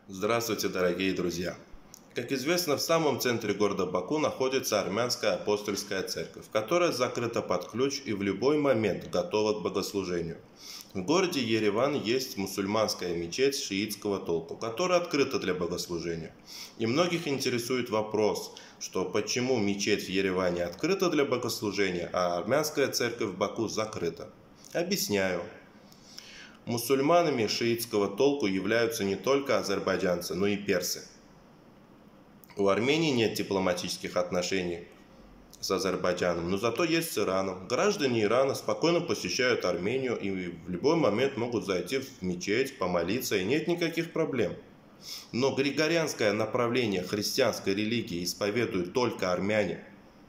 Здравствуйте, дорогие друзья! Как известно, в самом центре города Баку находится армянская апостольская церковь, которая закрыта под ключ и в любой момент готова к богослужению. В городе Ереван есть мусульманская мечеть шиитского толка, которая открыта для богослужения. И многих интересует вопрос, что почему мечеть в Ереване открыта для богослужения, а армянская церковь в Баку закрыта. Объясняю. Мусульманами шиитского толку являются не только азербайджанцы, но и персы. У Армении нет дипломатических отношений с Азербайджаном, но зато есть с Ираном. Граждане Ирана спокойно посещают Армению и в любой момент могут зайти в мечеть, помолиться, и нет никаких проблем. Но григорианское направление христианской религии исповедуют только армяне.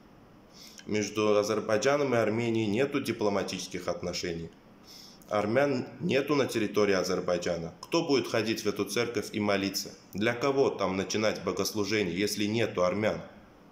Между Азербайджаном и Арменией нет дипломатических отношений. Армян нету на территории Азербайджана. Кто будет ходить в эту церковь и молиться? Для кого там начинать богослужение, если нету армян?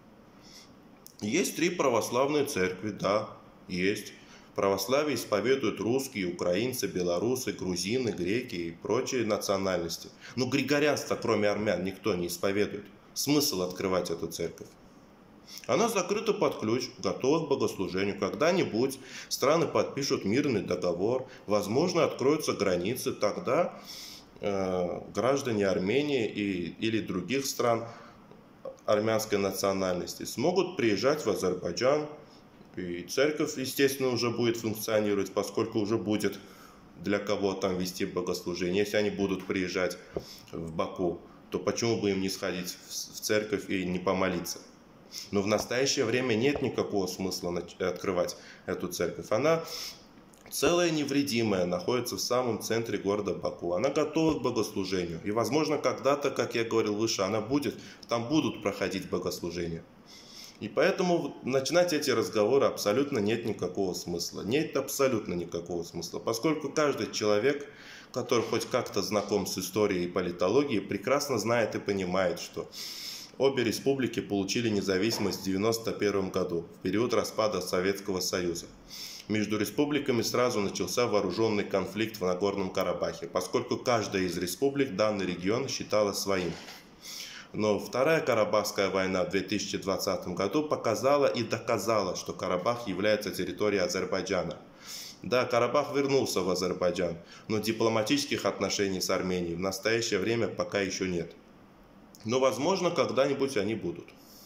Есть 3 православные церкви, да, есть. Православие исповедуют русские, украинцы, белорусы, грузины, греки и прочие национальности. Но григорианство, кроме армян, никто не исповедует. Смысл открывать эту церковь? Она закрыта под ключ, готова к богослужению. Когда-нибудь страны подпишут мирный договор, возможно, откроются границы, тогда граждане Армении или других стран армянской национальности смогут приезжать в Азербайджан, и церковь, естественно, уже будет функционировать, поскольку уже будет для кого там вести богослужение. Если они будут приезжать в Баку, то почему бы им не сходить в церковь и не помолиться? Но в настоящее время нет никакого смысла открывать эту церковь. Она целая невредимая, находится в самом центре города Баку. Она готова к богослужению. И, возможно, когда-то, как я говорил выше, там будут проходить богослужения. И поэтому начинать эти разговоры абсолютно нет никакого смысла. Нет абсолютно никакого смысла, поскольку каждый человек, который хоть как-то знаком с историей и политологией, прекрасно знает и понимает, что обе республики получили независимость в 1991 году, в период распада Советского Союза. Между республиками сразу начался вооруженный конфликт в Нагорном Карабахе, поскольку каждая из республик данный регион считала своим. Но Вторая Карабахская война в 2020 году показала и доказала, что Карабах является территорией Азербайджана. Да, Карабах вернулся в Азербайджан, но дипломатических отношений с Арменией в настоящее время пока еще нет. Но, возможно, когда-нибудь они будут.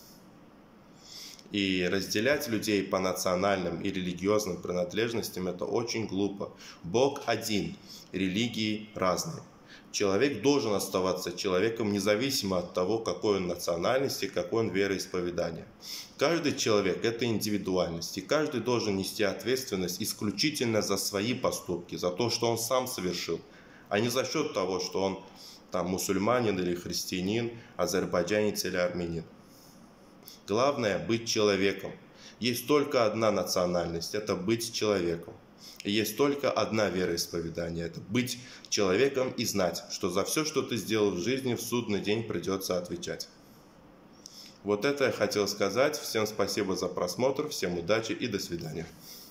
И разделять людей по национальным и религиозным принадлежностям – это очень глупо. Бог один, религии разные. Человек должен оставаться человеком независимо от того, какой он национальности, какой он вероисповедания. Каждый человек – это индивидуальность, и каждый должен нести ответственность исключительно за свои поступки, за то, что он сам совершил, а не за счет того, что он там мусульманин или христианин, азербайджанец или армянин. Главное – быть человеком. Есть только одна национальность – это быть человеком. И есть только одна вероисповедание – это быть человеком и знать, что за все, что ты сделал в жизни, в судный день придется отвечать. Вот это я хотел сказать. Всем спасибо за просмотр, всем удачи и до свидания.